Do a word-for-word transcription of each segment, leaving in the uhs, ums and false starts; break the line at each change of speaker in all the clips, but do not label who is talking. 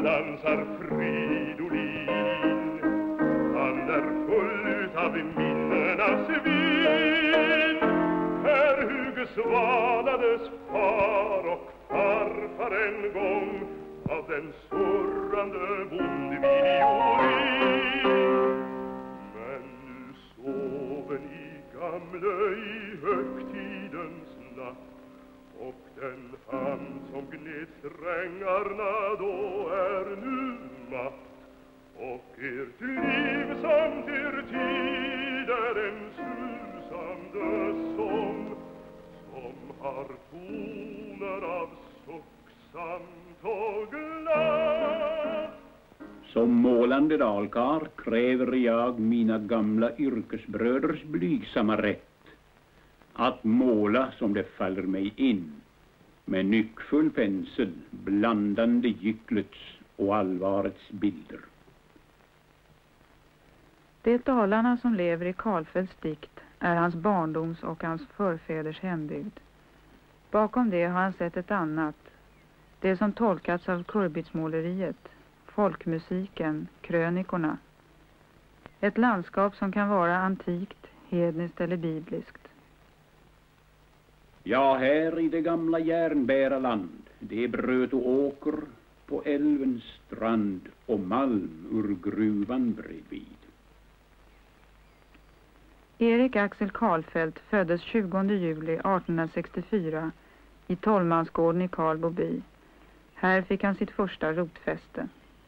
dansar Fridolin. Han är full av minnenas vind. Här Hugo svalades far och farfar en gång av den surrande bondviolin. Men nu soven i gamle i högtidens natt, och den hand som gned strängarna då är nu matt. Och ert liv samt er tid är en susande sång som har toner av sucksamt och glad.
Som målande dalkar kräver jag mina gamla yrkesbröders blygsamma rätt att måla som det faller mig in, med nyckfull pensel blandande gycklets och allvarets bilder.
Det Dalarna som lever i Karlfeldts dikt är hans barndoms och hans förfäders hembygd. Bakom det har han sett ett annat, det som tolkats av kurbitsmåleriet, folkmusiken, krönikorna. Ett landskap som kan vara antikt, hedniskt eller bibliskt.
Ja, här i det gamla järnbäraland, det bröt och åker på älvens strand och malm ur gruvan bredvid.
Erik Axel Karlfeldt föddes tjugonde juli artonhundrasextiofyra i Tollmansgården i Karlboby. Här fick han sitt första rotfäste.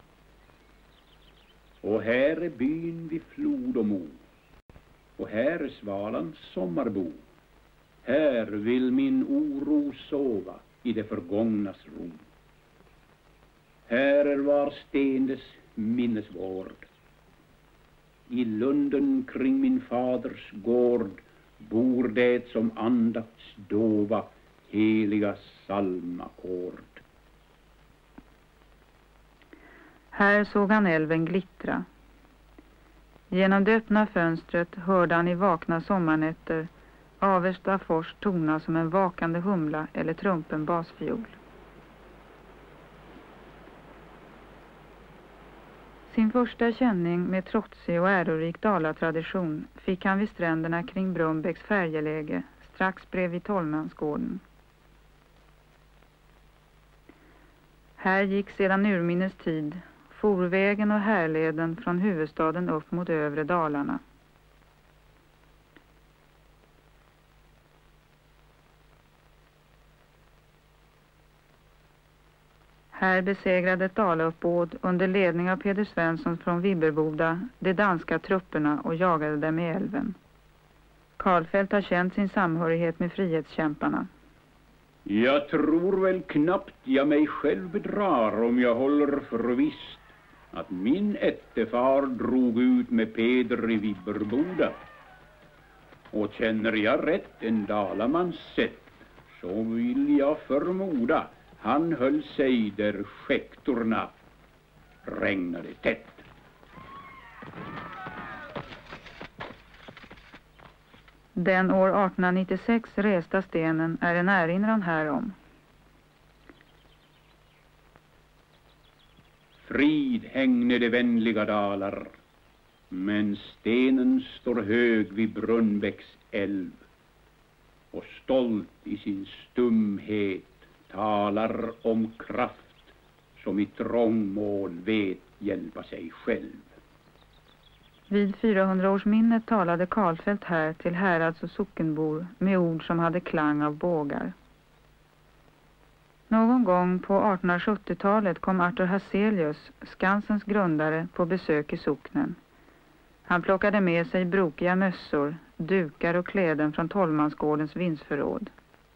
Och här är byn vid flod och mo, och här är svalans sommarbo. Här vill min oro sova i det förgångnas ro. Här är var stendes minnesvård. I lunden kring min faders gård bor det som andakts dova heliga psalmakord.
Här såg han älven glittra. Genom det öppna fönstret hörde han i vakna sommarnätter Avesta fors tona som en vakande humla eller trumpen basfiol. Sin första känning med trotsig och ärorik dalatradition fick han vid stränderna kring Brunnbäcks färjeläge strax bredvid Tollmansgården. Här gick sedan urminnes tid forvägen och härleden från huvudstaden upp mot övre Dalarna. Här besegrade ett dalauppbåd under ledning av Peder Svensson från Vibberboda de danska trupperna och jagade dem i älven. Karlfeldt har känt sin samhörighet med frihetskämparna.
Jag tror väl knappt jag mig själv bedrar om jag håller för visst att min ättefar drog ut med Peder i Vibberboda. Och känner jag rätt en dalamans sätt, så vill jag förmoda han höll sig där skäktorna regnade tätt.
Den år artonhundranittiosex resta stenen är en erinran härom.
Frid hängde de vänliga dalar, men stenen står hög vid Brunnbäcks älv och stolt i sin stumhet talar om kraft som i trångmål vet hjälpa sig själv.
Vid fyrahundraårsminnet talade Karlfeldt här till härads- och sockenbor med ord som hade klang av bågar. Någon gång på artonhundrasjuttiotalet kom Arthur Hazelius, Skansens grundare, på besök i socknen. Han plockade med sig brokiga mössor, dukar och kläden från Tollmansgårdens vindsförråd.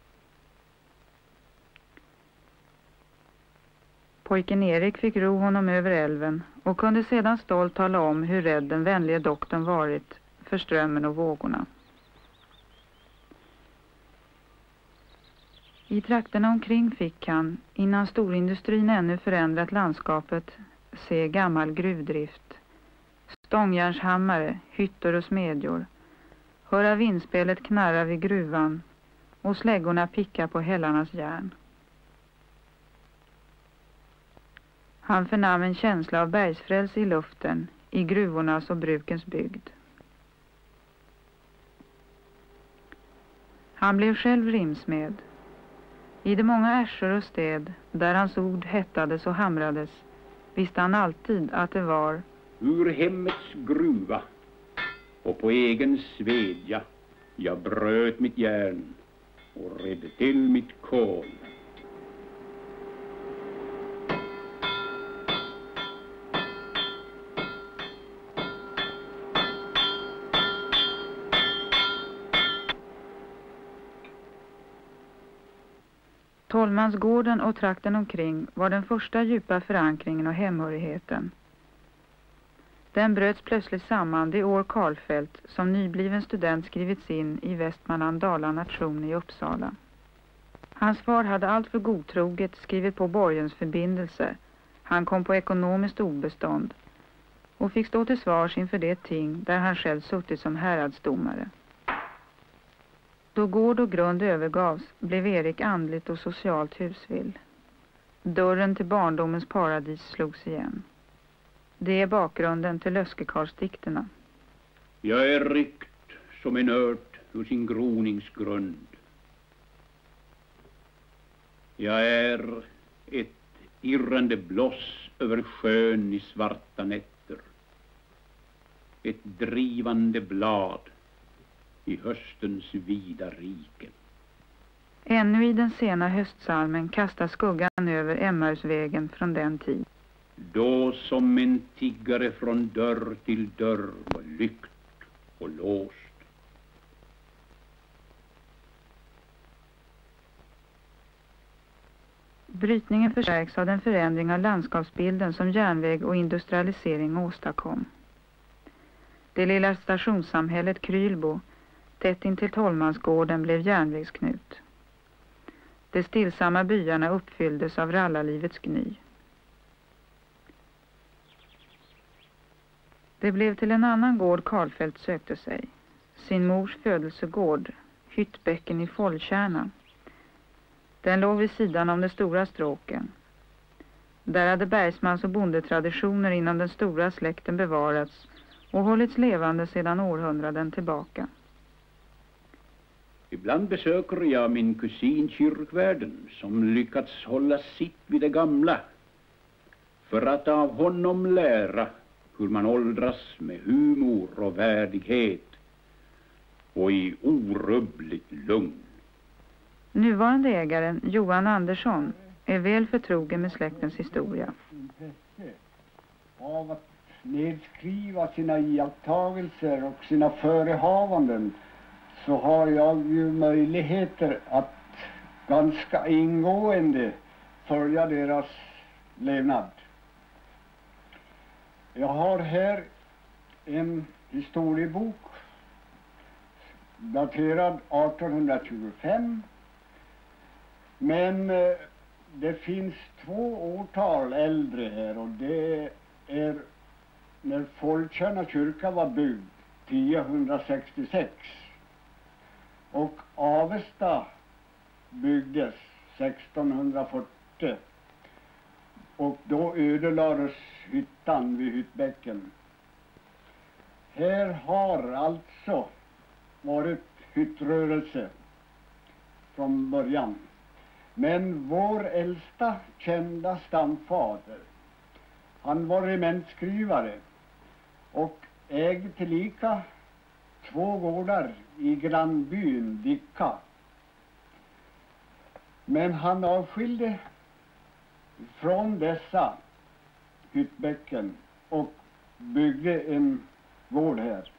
Pojken Erik fick ro honom över älven och kunde sedan stolt tala om hur rädd den vänliga doktorn varit för strömmen och vågorna. I trakterna omkring fick han, innan storindustrin ännu förändrat landskapet, se gammal gruvdrift, stångjärnshammare, hytter och smedjor, höra vindspelet knarra vid gruvan och släggorna picka på hällarnas järn. Han förnam en känsla av bergsfrälse i luften, i gruvornas och brukens bygd. Han blev själv rimsmed. I de många ärsor och städ, där hans ord hettades och hamrades, visste han alltid att det var
ur hemmets gruva och på egen svedja jag bröt mitt järn och redde till mitt kol.
Tollmansgården och trakten omkring var den första djupa förankringen och hemhörigheten. Den bröts plötsligt samman det år Karlfeldt som nybliven student skrivits in i Västmanland Dala nation i Uppsala. Hans far hade allt för godtroget skrivit på borgens förbindelse. Han kom på ekonomiskt obestånd och fick stå till svars inför det ting där han själv suttit som häradsdomare. Då gård och grund övergavs blev Erik andligt och socialt husvill. Dörren till barndomens paradis slogs igen. Det är bakgrunden till Löskekarlsdikterna.
Jag är ryckt som en ört ur sin groningsgrund. Jag är ett irrande bloss över sjön i svarta nätter. Ett drivande blad i höstens vida riken.
Ännu i den sena höstsalmen kastar skuggan över Emmausvägen från den tid.
Då som en tiggare från dörr till dörr var lykt och låst.
Brytningen förstärks av den förändring av landskapsbilden som järnväg och industrialisering åstadkom. Det lilla stationssamhället Krylbo, tätt intill Tollmansgården, blev järnvägsknut. De stillsamma byarna uppfylldes av rallarlivets gny. Det blev till en annan gård Karlfeldt sökte sig. Sin mors födelsegård, Hyttbäcken i Follkärna. Den låg vid sidan om de stora stråken. Där hade bergsmans- och bondetraditioner inom den stora släkten bevarats och hållits levande sedan århundraden tillbaka.
Ibland besöker jag min kusin kyrkvärden som lyckats hålla sitt vid det gamla för att av honom lära hur man åldras med humor och värdighet och i orubbligt lugn.
Nuvarande ägaren Johan Andersson är väl förtrogen med släktens historia.
Av att nedskriva sina iakttagelser och sina förehavanden så har jag ju möjligheter att ganska ingående följa deras levnad. Jag har här en historiebok daterad arton tjugofem, men eh, det finns två årtal äldre här, och det är när Follkärna kyrka var byggd tiohundrasextiosex och Avesta byggdes sextonhundrafyrtio, och då ödelades hyttan vid Hyttbäcken. Här har alltså varit hyttrörelse från början. Men vår äldsta kända stamfader, han var regementsskrivare och ägde tillika två gårdar i grannbyn Dicka. Men han avskilde från dessa Hyttbäcken och byggde en gård här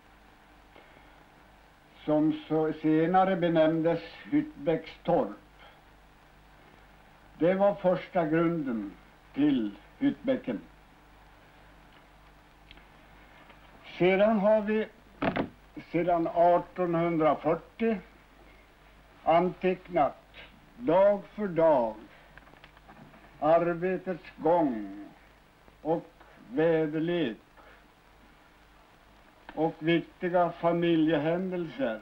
som så senare benämndes Hyttbäckstorp. Det var första grunden till Hyttbäcken. Sedan har vi sedan artonhundrafyrtio antecknat dag för dag arbetets gång och väderlek och viktiga familjehändelser.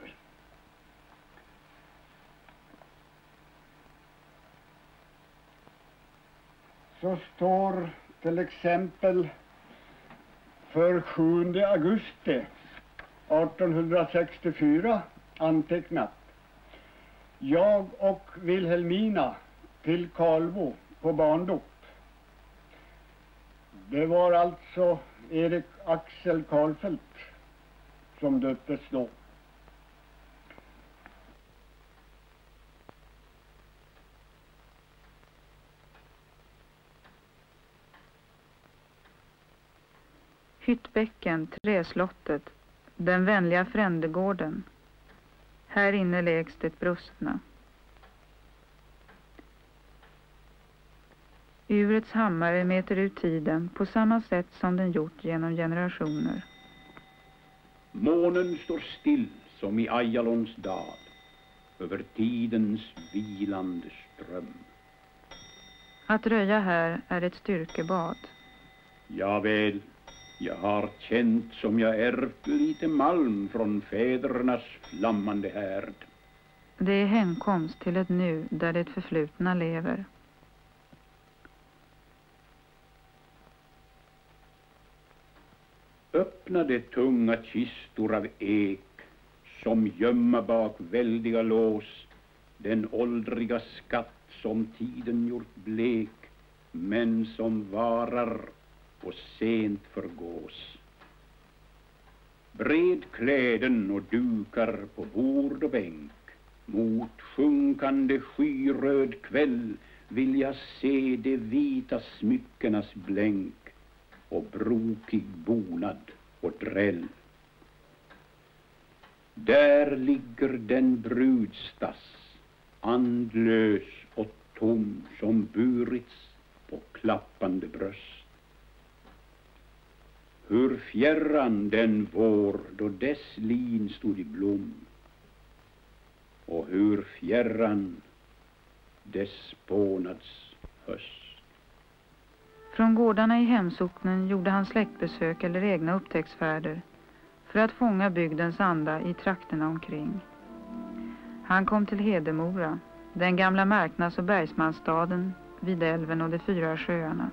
Så står till exempel för sjunde augusti artonhundrasextiofyra antecknat: jag och Wilhelmina till Karlbo på barndop. Det var alltså Erik Axel Karlfeldt som döptes då.
Hyttbäcken, träslottet, den vänliga frändegården. Här inne läggs det brustna. Urets hammare mäter ut tiden på samma sätt som den gjort genom generationer.
Månen står still som i Ajalons dal över tidens vilande ström.
Att röja här är ett styrkebad.
Ja väl, jag har känt som jag ärvt lite malm från fädernas flammande härd.
Det är hemkomst till ett nu där det förflutna lever.
Öppna de tunga kistor av ek som gömma bak väldiga lås den åldriga skatt som tiden gjort blek men som varar och sent förgås. Bred kläden och dukar på bord och bänk, mot sjunkande skyröd kväll vill jag se de vita smyckenas blänk och brokig bonad och dräll. Där ligger den brudstass, andlös och tom som burits på klappande bröst. Hur fjärran den vår då dess lin stod i blom, och hur fjärran dess spånads höst.
Från gårdarna i hemsocknen gjorde han släktbesök eller egna upptäcktsfärder för att fånga bygdens anda i trakterna omkring. Han kom till Hedemora, den gamla marknads- och bergsmansstaden vid älven och de fyra sjöarna.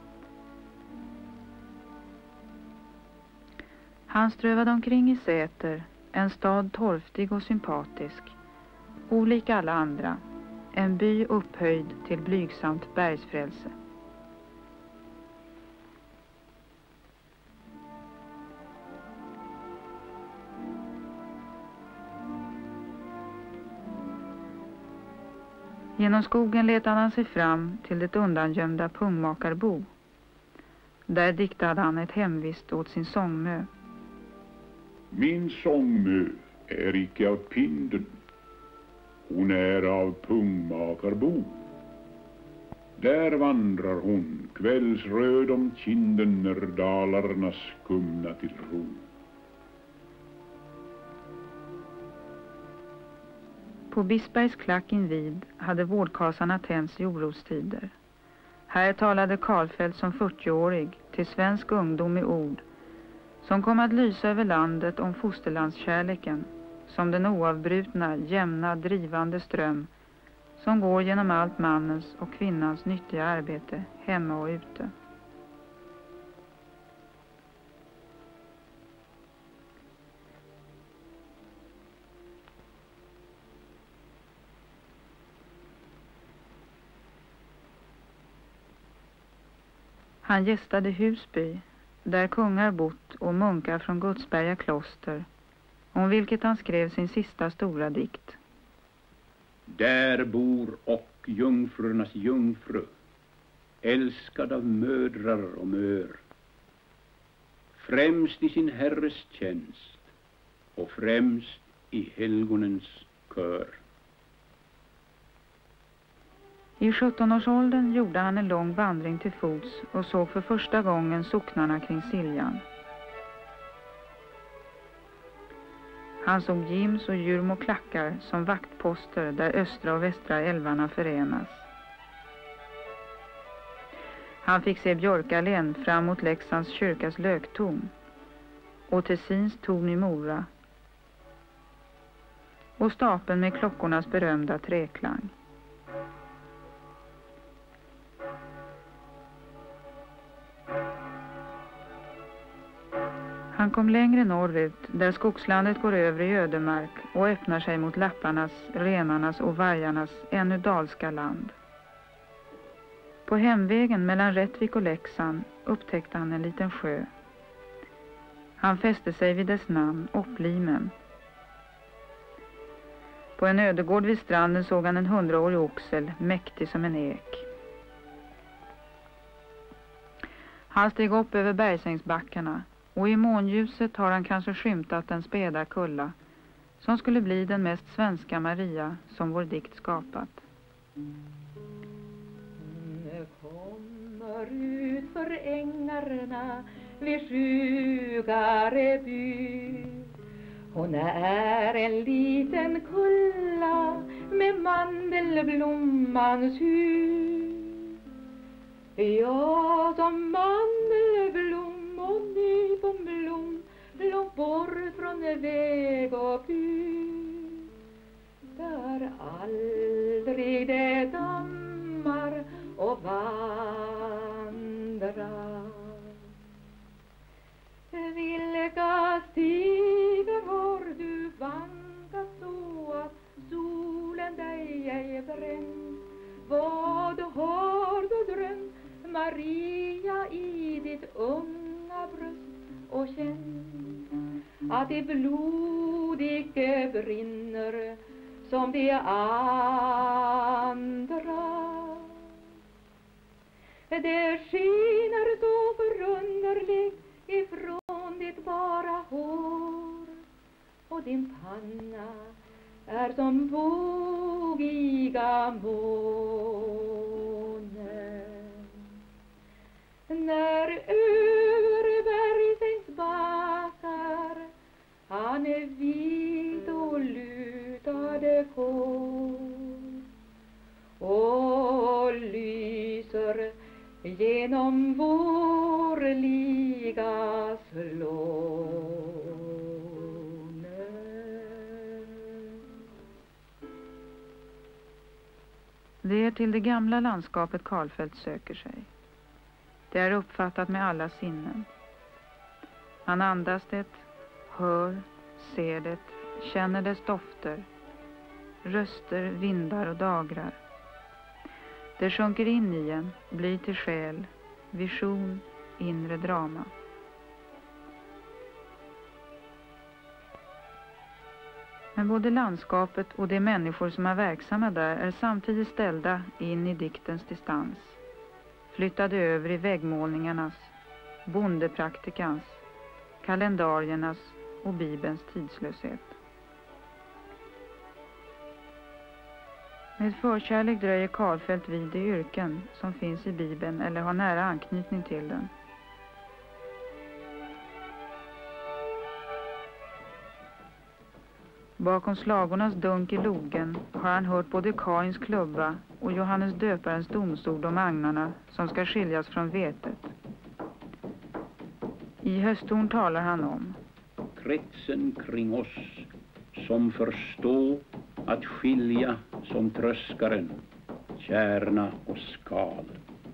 Han strövade omkring i Säter, en stad torftig och sympatisk, olik alla andra, en by upphöjd till blygsamt bergsfrälse. Genom skogen letade han sig fram till det undangömda Pungmakarbo. Där diktade han ett hemvist åt sin sångmö.
Min sångmö är icke av Pinden, hon är av Pungmakarbo. Där vandrar hon kvällsröd om kinden när dalarna skumna till ro.
På Bisbergs klack invid hade vårdkasarna tänts i orostider. Här talade Karlfeldt som fyrtioårig till svensk ungdom i ord som kom att lysa över landet om fosterlandskärleken, som den oavbrutna, jämna, drivande ström som går genom allt mannens och kvinnans nyttiga arbete hemma och ute. Han gästade Husby, där kungar bott och munkar från Gudsberga kloster, om vilket han skrev sin sista stora dikt.
Där bor och jungfrurnas jungfru, älskad av mödrar och mör, främst i sin herres tjänst och främst i helgonens kör.
I sjuttonårsåldern gjorde han en lång vandring till fots och såg för första gången socknarna kring Siljan. Han såg Gims och Djurmo klackar som vaktposter där östra och västra älvarna förenas. Han fick se Björkalen fram mot Leksands kyrkas löktorn och Tessins torn i Mora och stapeln med klockornas berömda träklang. Han kom längre norrut där skogslandet går över i ödemark och öppnar sig mot lapparnas, renarnas och vargarnas ännu dalska land. På hemvägen mellan Rättvik och Leksand upptäckte han en liten sjö. Han fäste sig vid dess namn, Opplimen. På en ödegård vid stranden såg han en hundraårig oxel, mäktig som en ek. Han steg upp över bergsängsbackarna och i månljuset har han kanske skymtat den späda kulla som skulle bli den mest svenska Maria som vår dikt skapat.
Hon kommer ut för ängarna vid Sjugareby. Hon är en liten kulla med mandelblommans hud. Ja, som mandelblom och nyponblom långt bort från väg och bud. Där aldrig det dammar och vandrar. Vilka stigar har du vankat så att solen dig ej bränt? Vad har du drömt, Maria, i ditt unga bröst och känt att det blod icke brinner som de andra? Det skiner så förunderligt ifrån ditt bara hår, och din panna är som vågiga månen. När över bergsängs backar han är vit och lutade kår och lyser genom vårliga slåne.
Det är till det gamla landskapet Karlfeldt söker sig. Det är uppfattat med alla sinnen. Han andas det, hör, ser det, känner dess dofter, röster, vindar och dagrar. Det sjunker in i en, blir till själ, vision, inre drama. Men både landskapet och de människor som är verksamma där är samtidigt ställda in i diktens distans. Flyttade över i väggmålningarnas, bondepraktikans, kalendariernas och Bibelns tidslöshet. Med förkärlek dröjer Karlfeldt vid de yrken som finns i Bibeln eller har nära anknytning till den. Bakom slagornas dunk i logen har han hört både Kains klubba och Johannes döparens domsord om agnarna som ska skiljas från vetet. I hösttorn talar han om
kretsen kring oss som förstå att skilja som tröskaren, kärna och skal.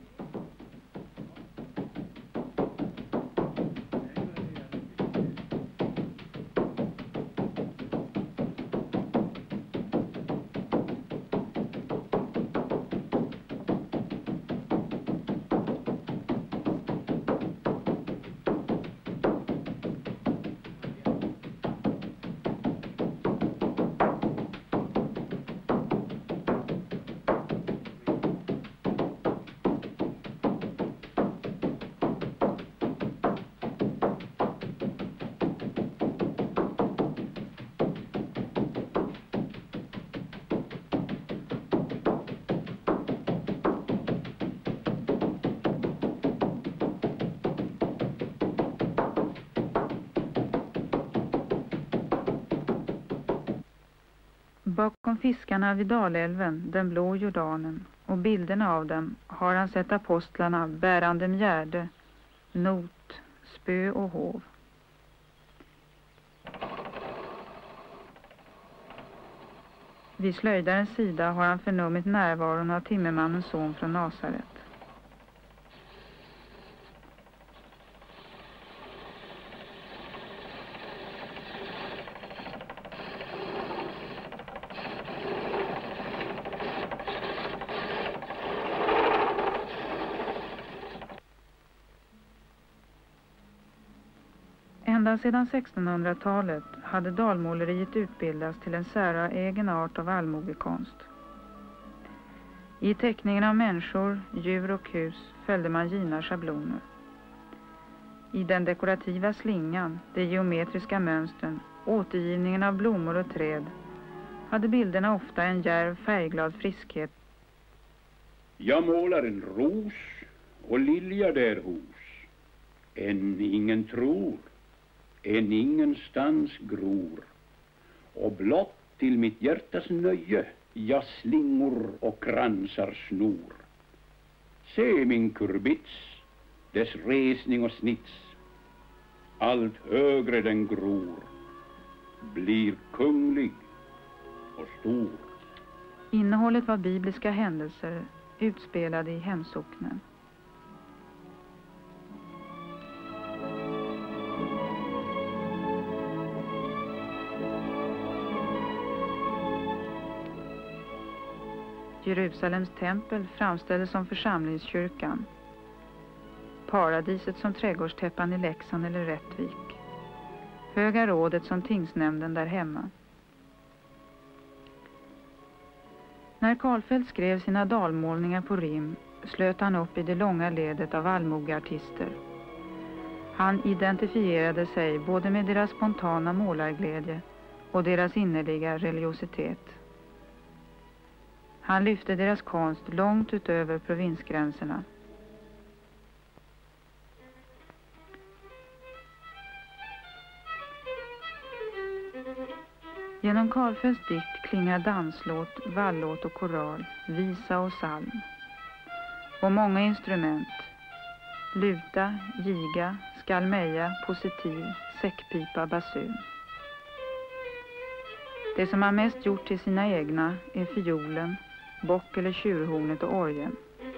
Bakom fiskarna vid Dalälven, den blå Jordanen, och bilderna av dem har han sett apostlarna bärande mjärde, not, spö och hov. Vid slöjdarens sida har han förnummit närvaron av timmermannens son från Nasaret. Ända sedan sextonhundratalet hade dalmåleriet utbildats till en säregen art av allmogekonst. I teckningen av människor, djur och hus följde man givna schabloner. I den dekorativa slingan, de geometriska mönstren, återgivningen av blommor och träd hade bilderna ofta en djärv färgglad friskhet.
Jag målar en ros och lilja där hos. En ingen tror, en ingenstans gror. Och blott till mitt hjärtas nöje jag slingor och kransar snor. Se min kurbits, dess resning och snits. Allt högre den gror, blir kunglig och stor.
Innehållet var bibliska händelser utspelade i hemsocknen. Jerusalems tempel framställdes som församlingskyrkan. Paradiset som trädgårdstäppan i Leksand eller Rättvik. Höga rådet som tingsnämnden där hemma. När Karlfeldt skrev sina dalmålningar på rim slöt han upp i det långa ledet av allmogeartister. Han identifierade sig både med deras spontana målarglädje och deras innerliga religiositet. Han lyfte deras konst långt utöver provinsgränserna. Genom Karlfeldts dikt klingar danslåt, vallåt och koral, visa och psalm. Och många instrument, luta, giga, skalmeja, positiv, säckpipa, basun. Det som han mest gjort till sina egna är fiolen, bock- eller tjurhornet och orgeln.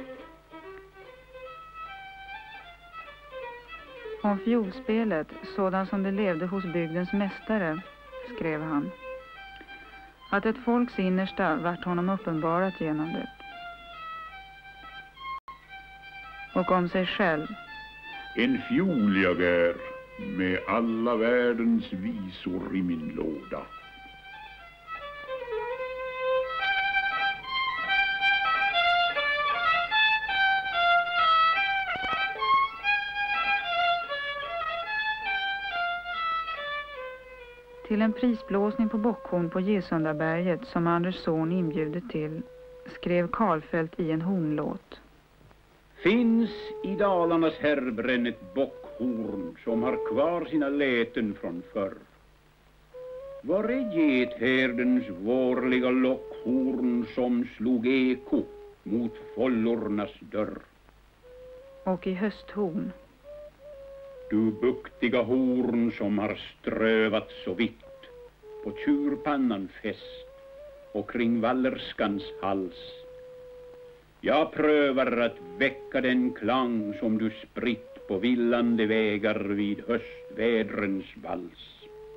Om fiolspelet, sådan som det levde hos bygdens mästare, skrev han, att ett folks innersta vart honom uppenbarat genom det. Och om sig själv.
En fiol jag är med alla världens visor i min låda.
Till en prisblåsning på Bockhorn på Gesundaberget som Anders son inbjudit till skrev Karlfeldt i en hornlåt.
Finns i Dalarnas härbränn ett bockhorn som har kvar sina läten från förr. Var är gethärdens vårliga lockhorn som slog eko mot follornas dörr?
Och i hösthorn.
Du buktiga horn som har strövat så vitt på tjurpannan fäst och kring vallerskans hals. Jag prövar att väcka den klang som du spritt på villande vägar vid höstvädrens vals.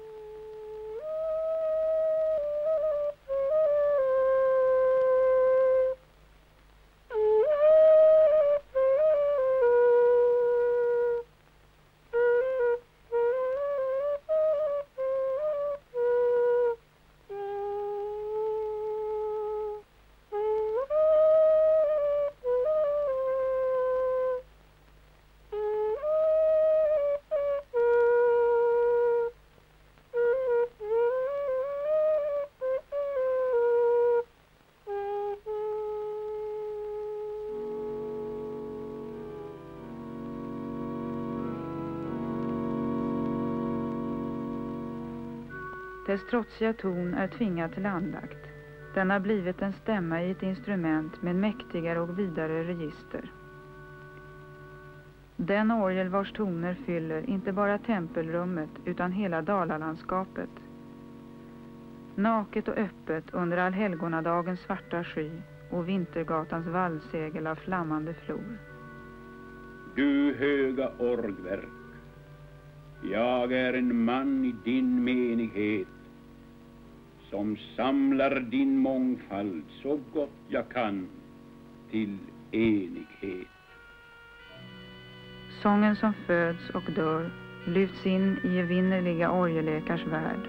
Dess trotsiga ton är tvingad till andakt. Den har blivit en stämma i ett instrument med mäktigare och vidare register. Den orgel vars toner fyller inte bara tempelrummet utan hela dalalandskapet. Naket och öppet under allhelgonadagens svarta sky och vintergatans vallsegel av flammande flor.
Du höga orgverk, jag är en man i din menighet som samlar din mångfald så gott jag kan till enighet.
Sången som föds och dör lyfts in i evinnerliga orgelekars värld.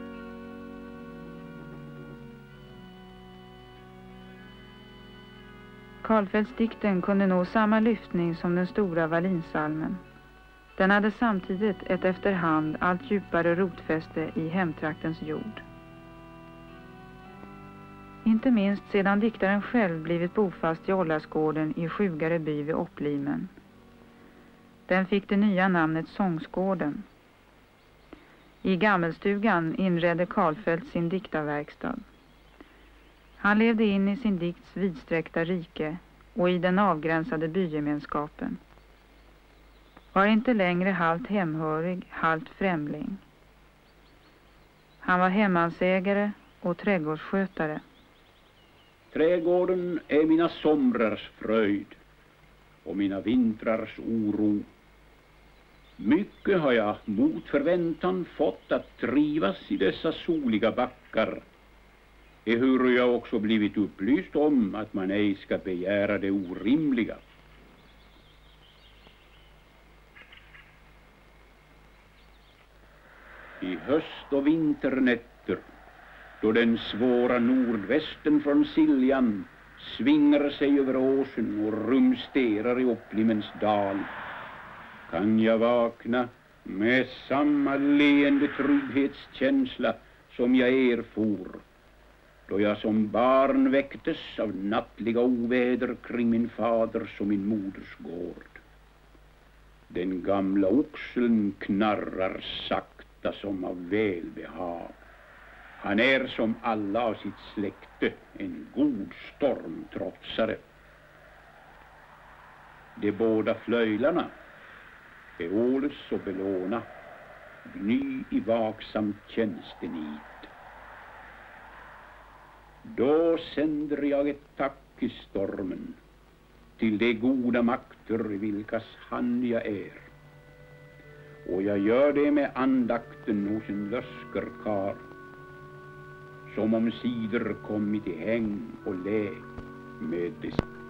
Karlfeldtsdikten kunde nå samma lyftning som den stora Wallinsalmen. Den hade samtidigt ett efterhand allt djupare rotfäste i hemtraktens jord. Inte minst sedan diktaren själv blivit bofast i Ållasgården i Sjugare by vid Opplimen. Den fick det nya namnet Sångsgården. I Gammelstugan inredde Karlfeldt sin diktarverkstad. Han levde in i sin dikts vidsträckta rike och i den avgränsade bygemenskapen. Var inte längre halvt hemhörig, halvt främling. Han var hemmansägare och trädgårdsskötare.
Trädgården är mina somrars fröjd och mina vintrars oro. Mycket har jag mot förväntan fått att trivas i dessa soliga backar, ehuru jag också blivit upplyst om att man ej ska begära det orimliga. I höst- och vinternätter, då den svåra nordvästen från Siljan svingar sig över åsen och rumsterar i Opplimens dal, kan jag vakna med samma leende trygghetskänsla som jag erfor då jag som barn väcktes av nattliga oväder kring min faders och min moders gård. Den gamla oxeln knarrar sakta som av välbehag. Han är som alla av sitt släkte en god stormtrotsare. De båda flöjlarna, Eolus och Bellona, gny i vaksamt tjänstenit. Då sänder jag ett tack i stormen till de goda makter i vilkas hand jag är. Och jag gör det med andakten hos en löskerkar, som om sidor kommit i häng och lä med det.